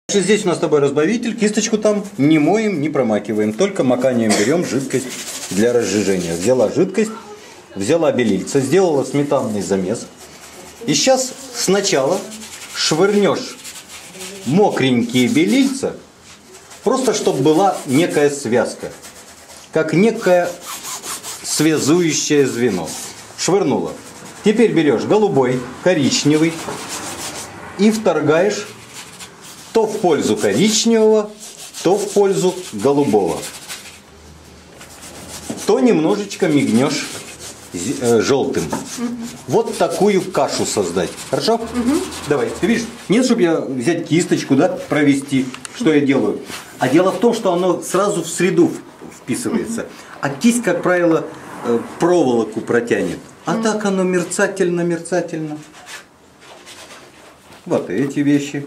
Здесь у нас с тобой разбавитель, кисточку там не моем, не промакиваем, только маканием берем жидкость для разжижения. Взяла жидкость, взяла белильца, сделала сметанный замес. И сейчас сначала швырнешь мокренькие белильца, просто чтобы была некая связка, как некое связующее звено. Швырнула. Теперь берешь голубой, коричневый и вторгаешь то в пользу коричневого, то в пользу голубого. То немножечко мигнешь желтым. Вот такую кашу создать. Хорошо? Давай. Ты видишь, нет, чтобы я взять кисточку, да, провести, что я делаю. А дело в том, что оно сразу в среду вписывается. А кисть, как правило, проволоку протянет. А так оно мерцательно. Вот эти вещи.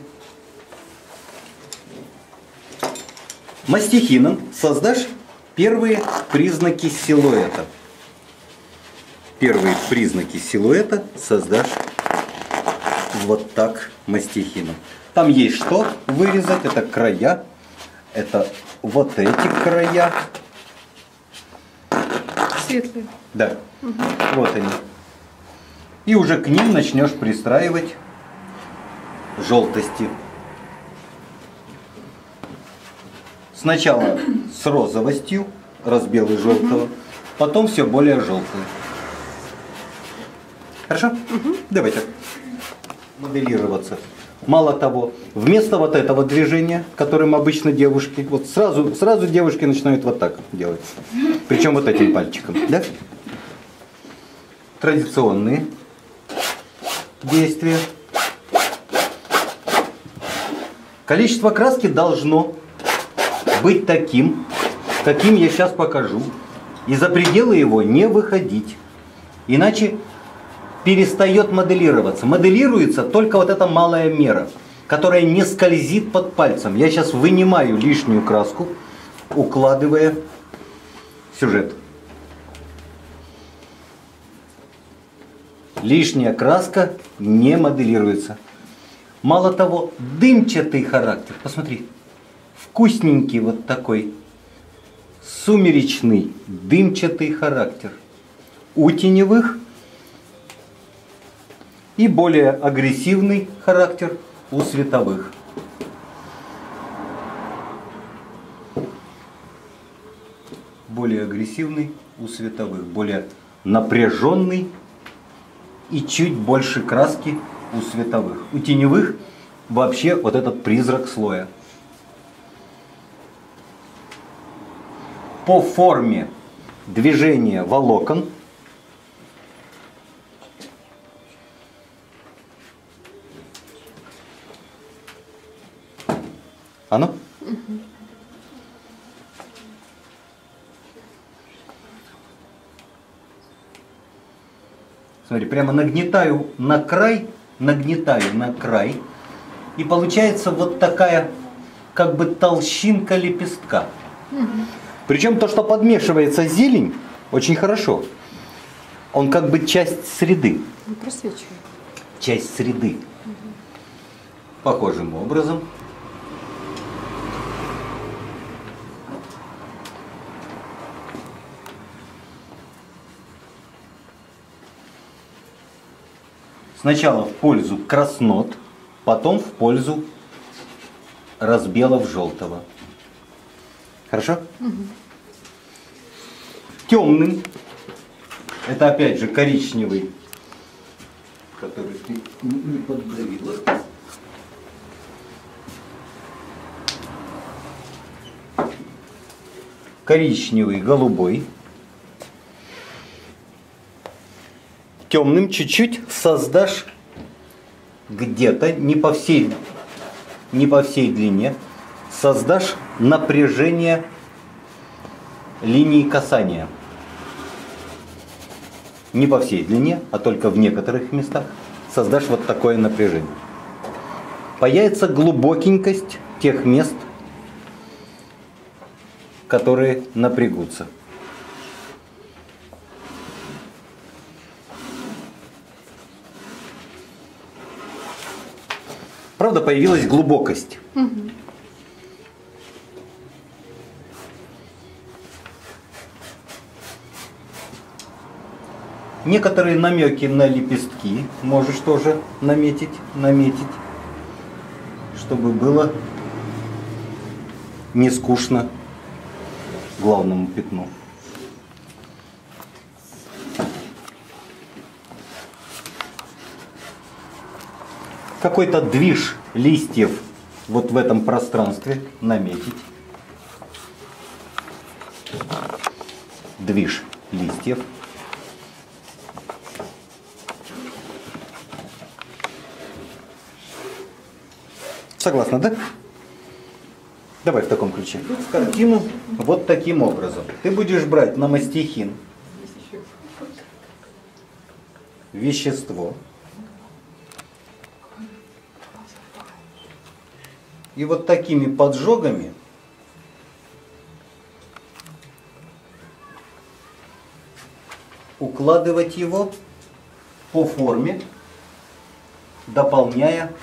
Мастихином создашь первые признаки силуэта. Первые признаки силуэта создашь вот так мастихином. Там есть что вырезать, это края, это вот эти края. Светлые. Да, вот они. И уже к ним начнешь пристраивать желтости. Сначала с розовостью, разбелый желтого, потом все более желтое. Хорошо? Давай так. Моделироваться. Мало того, вместо вот этого движения, которым обычно девушки, вот сразу девушки начинают вот так делать. Причем вот этим пальчиком. Да? Традиционные действия. Количество краски должно быть таким, каким я сейчас покажу. И за пределы его не выходить. Иначе перестает моделироваться. Моделируется только вот эта малая мера, которая не скользит под пальцем. Я сейчас вынимаю лишнюю краску, укладывая сюжет. Лишняя краска не моделируется. Мало того, дымчатый характер. Посмотри. Вкусненький вот такой сумеречный дымчатый характер у теневых и более агрессивный характер у световых. Более агрессивный у световых, более напряженный и чуть больше краски у световых. У теневых вообще вот этот призрак слоя. По форме движения волокон оно? Смотри, прямо нагнетаю на край, и получается вот такая как бы толщинка лепестка. Причем то, что подмешивается зелень, очень хорошо. Он как бы часть среды. Он просвечивает. Часть среды. Похожим образом. Сначала в пользу краснот, потом в пользу разбелов желтого. Хорошо? Темным. Это опять же коричневый, который ты не подгорела. Коричневый, голубой. Темным чуть-чуть создашь где-то, не по всей длине, создашь напряжение линии касания. Не по всей длине, а только в некоторых местах создашь вот такое напряжение. Появится глубокенькость тех мест, которые напрягутся. правда, появилась глубокость. Некоторые намеки на лепестки можешь тоже наметить, чтобы было не скучно главному пятну. Какой-то движ листьев вот в этом пространстве наметить. Движ листьев. Согласна, да? Давай в таком ключе. Картину вот таким образом. Ты будешь брать на мастихин вещество. И вот такими поджогами укладывать его по форме, дополняя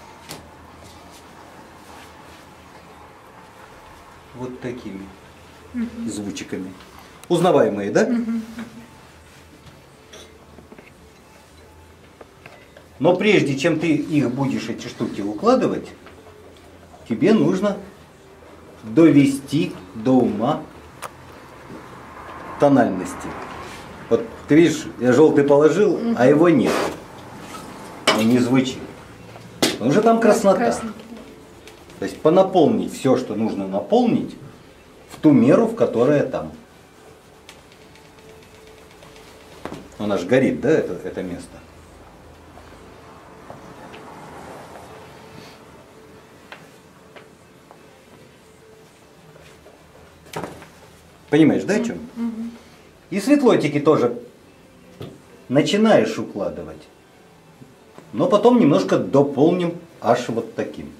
вот такими звучиками. Узнаваемые, да? Но прежде чем ты их будешь, эти штуки, укладывать, тебе нужно довести до ума тональности. Вот ты видишь, я желтый положил, а его нет. Он не звучит. Потому что там краснота. То есть понаполнить все, что нужно наполнить, в ту меру, в которой там. Она же горит, да, это место? Понимаешь, да, о чем? И светлотики тоже начинаешь укладывать. Но потом немножко дополним аж вот таким.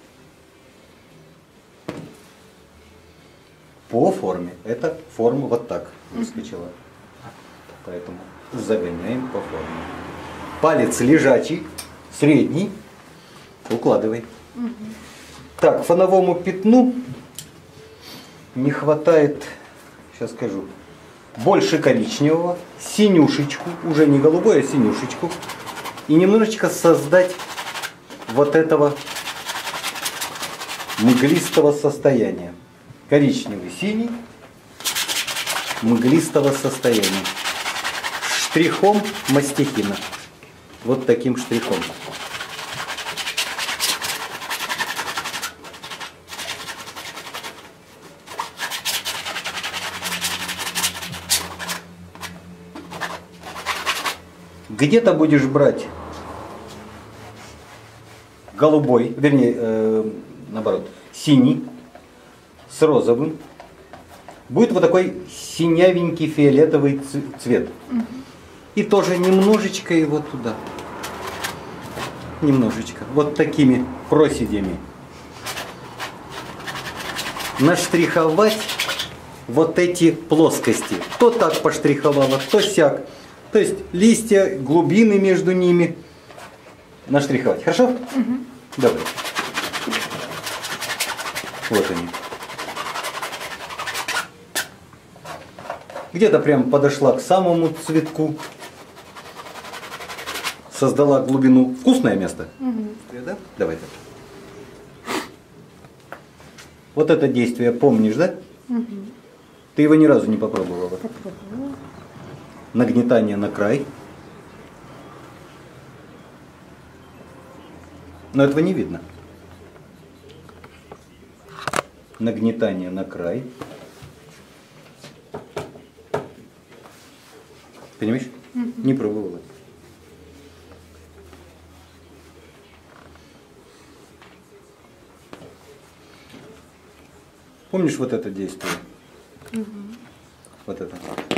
По форме. Это форма вот так выскочила. Поэтому загоняем по форме. Палец лежачий, средний, укладывай. Так, фоновому пятну не хватает, сейчас скажу, больше коричневого, синюшечку, уже не голубой, а синюшечку. И немножечко создать вот этого мглистого состояния. Коричневый, синий, мглистого состояния. Штрихом мастихина. Вот таким штрихом. Где-то будешь брать голубой, вернее, наоборот, синий с розовым. Будет вот такой синявенький фиолетовый цвет. И тоже немножечко его туда. Немножечко. Вот такими проседями. Наштриховать вот эти плоскости. То так поштриховала, то сяк. То есть листья, глубины между ними наштриховать. Хорошо? Давай. Вот они. Где-то прям подошла к самому цветку. Создала глубину. Вкусное место? Да? Давай так. Вот это действие помнишь, да? Ты его ни разу не попробовала? Попробовала. Нагнетание на край. Но этого не видно. Нагнетание на край. Понимаешь? Не пробовала. Помнишь вот это действие? Вот это.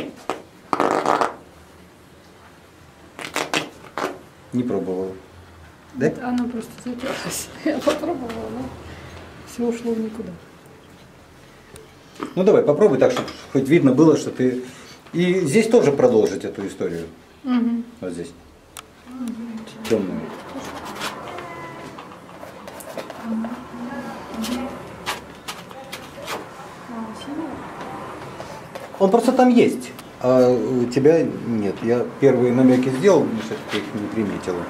Не пробовала. Да? Это оно просто затерлось. Я попробовала, но все ушло в никуда. Ну давай, попробуй так, чтобы хоть видно было, что ты... И здесь тоже продолжить эту историю. Вот здесь. Темную. Красиво. Он просто там есть, а у тебя нет. Я первые намеки сделал, но все-таки их не приметила.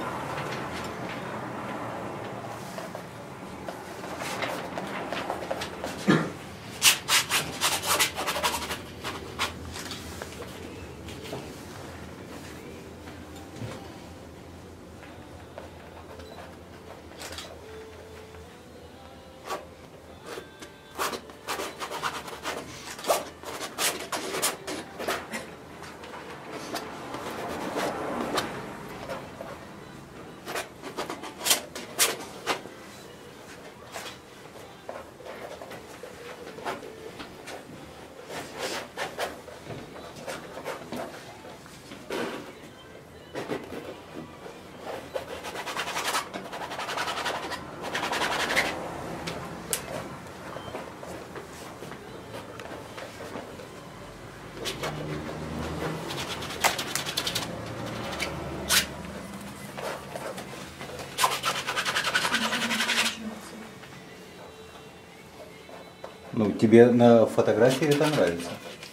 Ну, тебе на фотографии это нравится.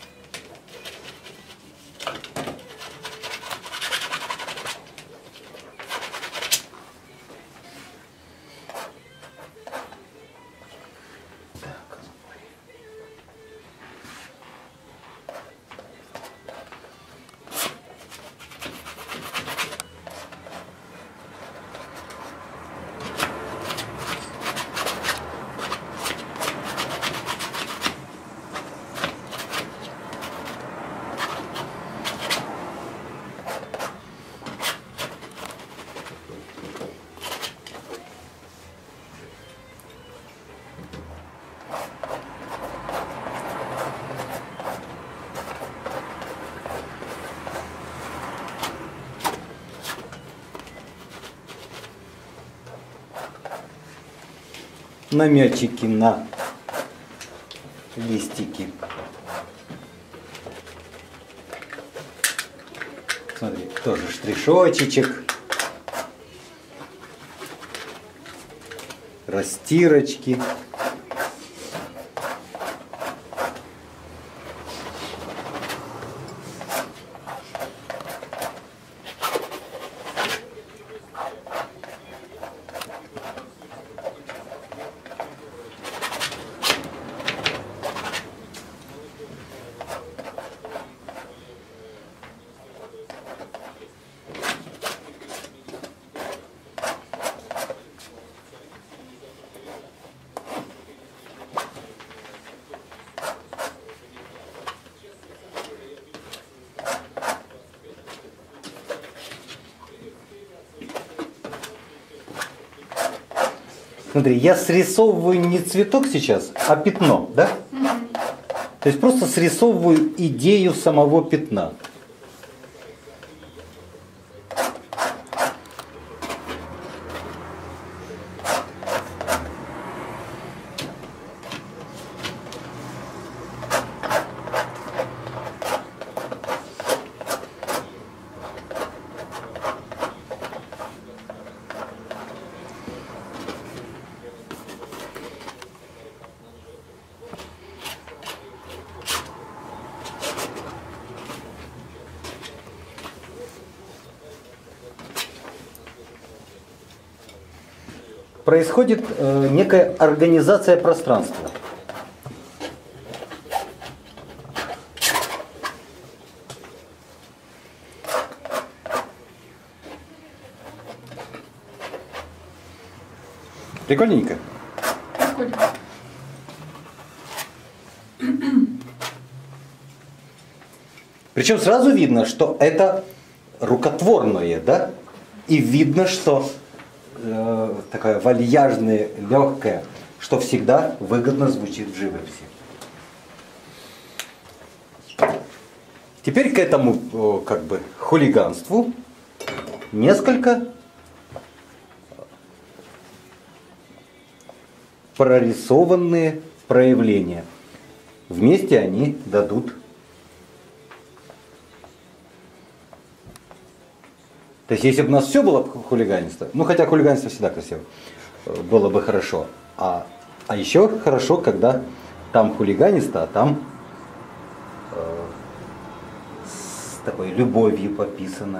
Наметчики на листики. Смотри, тоже штришочек, растирочки. Смотри, я срисовываю не цветок сейчас, а пятно, да? То есть просто срисовываю идею самого пятна. Происходит некая организация пространства. Прикольненько. Прикольно. Причем сразу видно, что это рукотворное, да? И видно, что такая вальяжная, легкая, что всегда выгодно звучит в живописи. Теперь к этому как бы хулиганству несколько прорисованные проявления. Вместе они дадут. То есть, если бы у нас все было хулиганство, ну хотя хулиганство всегда красиво, было бы хорошо. А еще хорошо, когда Там хулиганисто, а там с такой любовью пописано.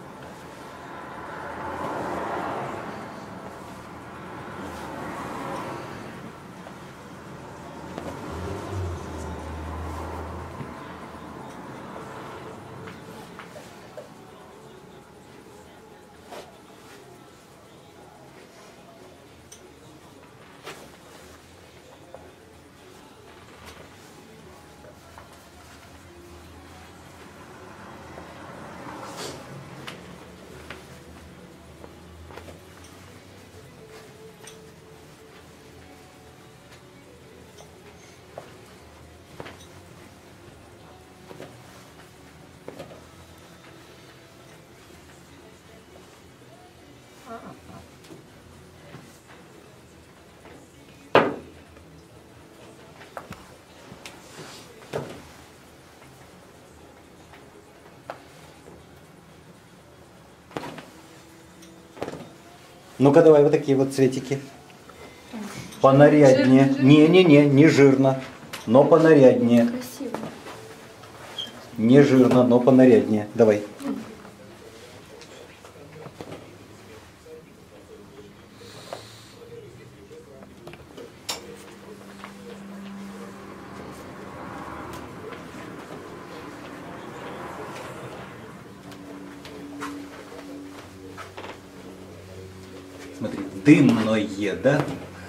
Ну-ка давай вот такие вот цветики. Понаряднее. Не-не-не, не жирно, но понаряднее. Красиво. Не жирно, но понаряднее. Давай. Смотри, дымное, да?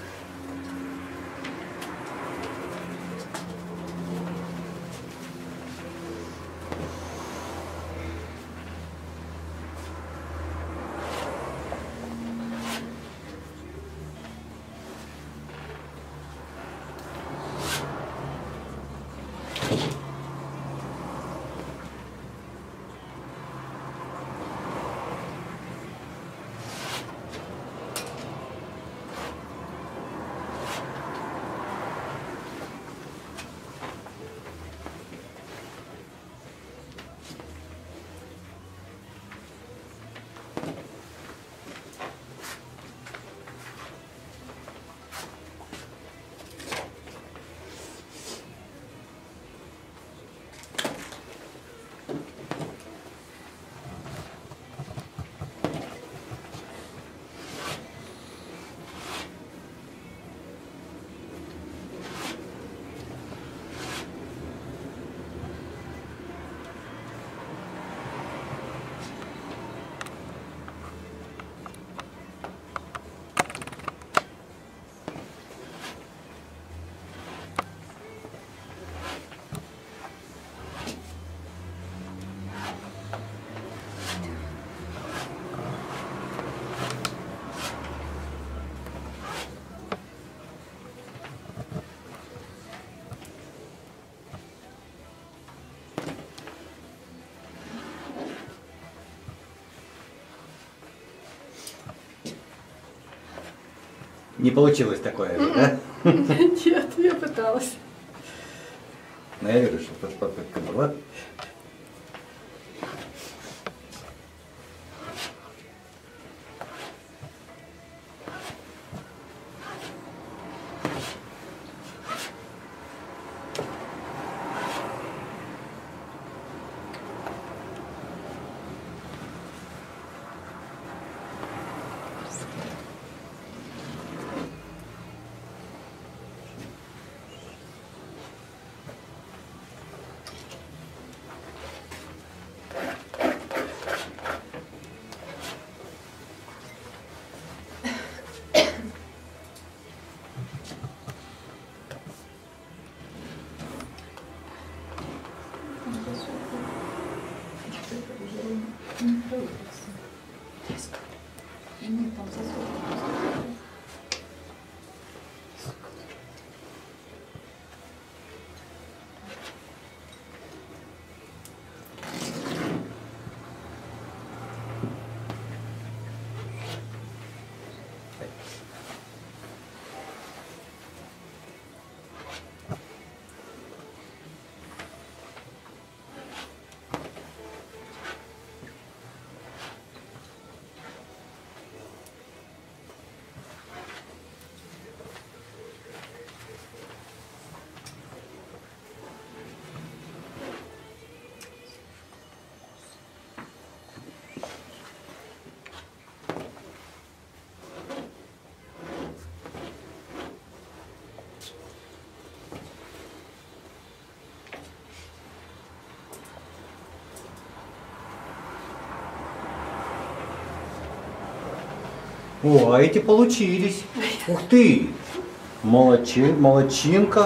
Не получилось такое же, да? Нет, я пыталась. Но я вижу, что попытка была. О, а эти получились. Ух ты! Молодчинка.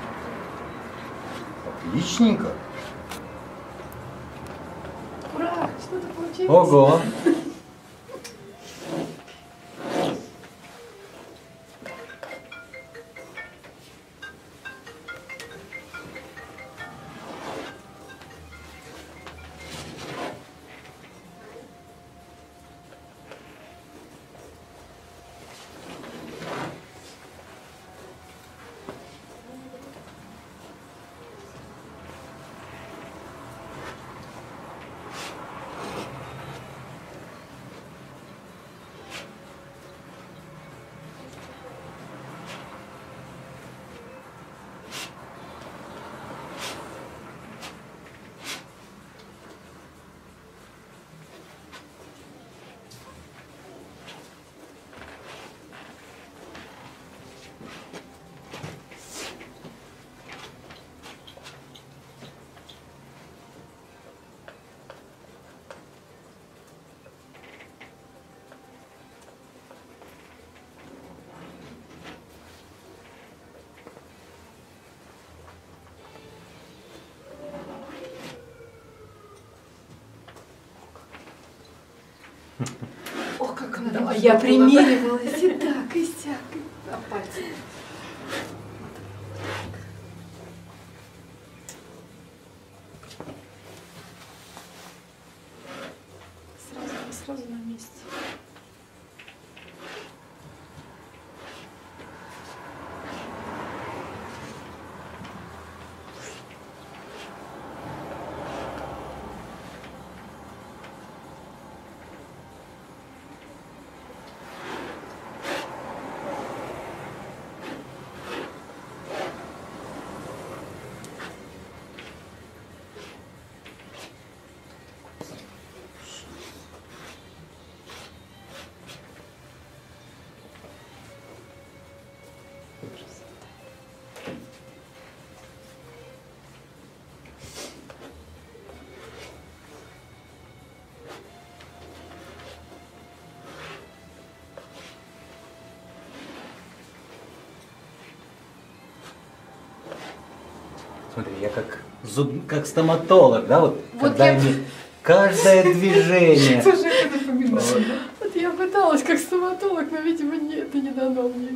Отличненько. Ура! Что-то получилось. Ого! О, как она Да, должна я была. примеривалась и так, и сяк. А пальцы. Сразу на месте. Смотри, я как стоматолог, да, вот, Вот когда я- они каждое движение. Слушай, это напоминает. Вот я пыталась как стоматолог, но, видимо, это не дано мне.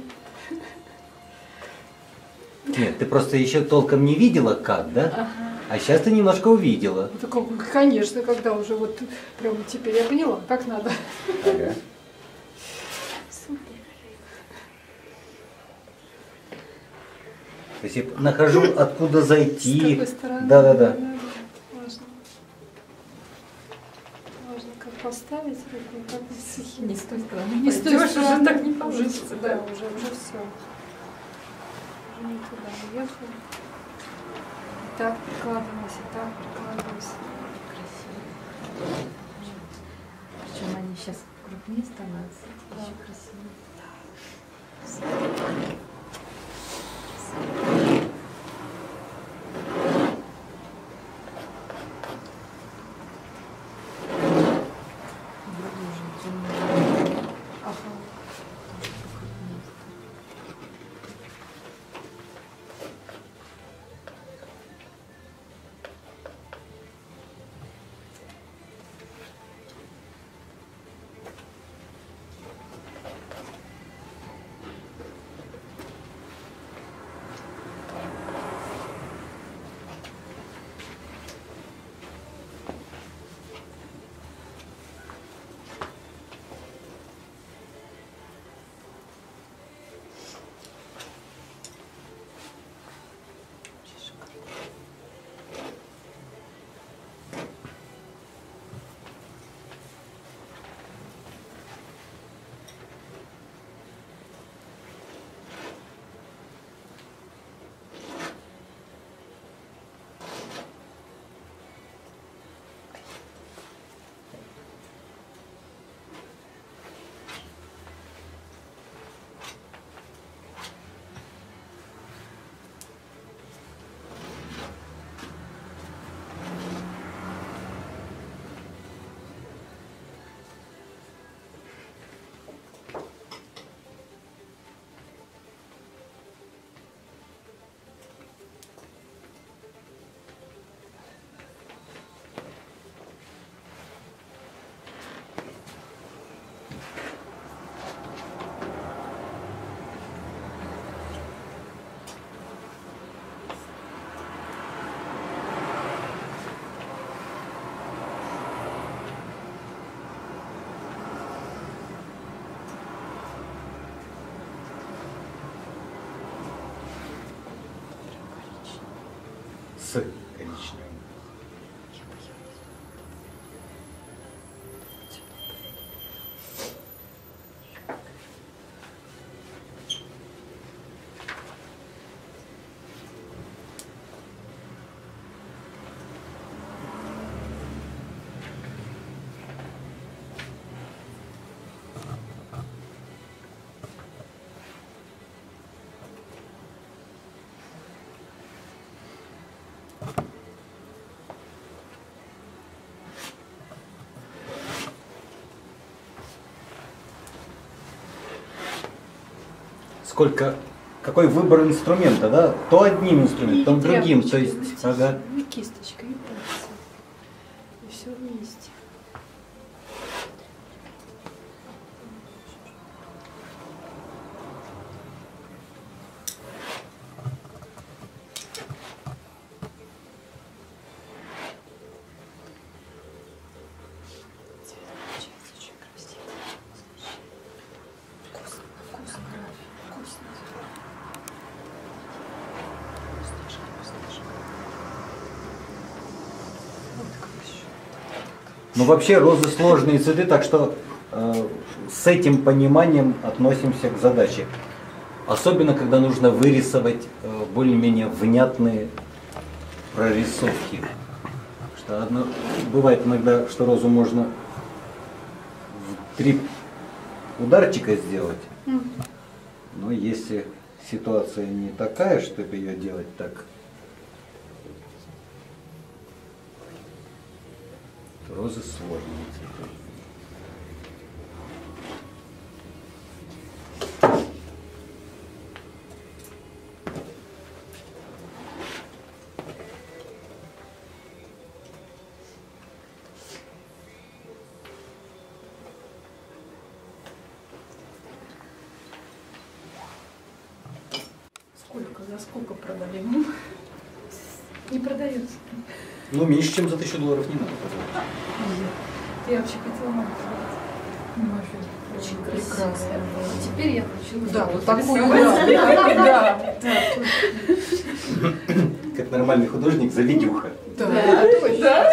Нет, ты просто еще толком не видела как, да? А сейчас ты немножко увидела. Ну, так, конечно, когда уже вот прям теперь я поняла, как надо. Ага. Супер. То есть я нахожу, откуда С зайти. какой стороны? Да-да-да. Важно. Важно, как поставить руку, как сухим. Не с той стороны. Не с той пойдёшь, стороны. уже так не Уже, получится. да, уже все. Уже не туда уехал. Так прикладывайся, так прикладывайся. Красиво. Причем они сейчас крупнее становятся. Да. Еще красиво. Вроде уже темные. Ага. Покрупнее. с коричневым. Сколько, какой выбор инструмента, да? То одним инструментом, то другим, то есть, ага. И кисточкой, и пальцем. И все вместе. Цвет получается очень красивый. Вкусно, вкусно, вкусно. Вот хорошо. Ну вообще розы сложные цветы, так что с этим пониманием относимся к задаче. Особенно, когда нужно вырисовать более-менее внятные прорисовки. Что бывает иногда, что розу можно в 3 ударчика сделать. Но если ситуация не такая, чтобы ее делать так, то розы сложные цветы. За сколько продали? Не продается. Ну, меньше, чем за $1000 не надо продавать. Я вообще хотела маму продать. Очень Прекрасно. Теперь я научилась. Да, вот такую, рисовать. да. Как нормальный художник, заведюха. Да, точно.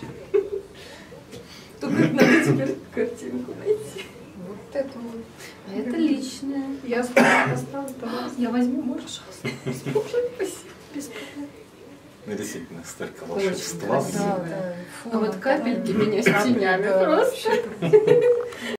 Тут надо теперь картинку найти. Вот это вот. Это личное. Я оставлю, пожалуйста. Я возьму, можешь? Спасибо. Без проблем. Ну, действительно, столько Очень волшебства. красиво, да. А вот капельки меня с Капли, тенями да, просто. вообще.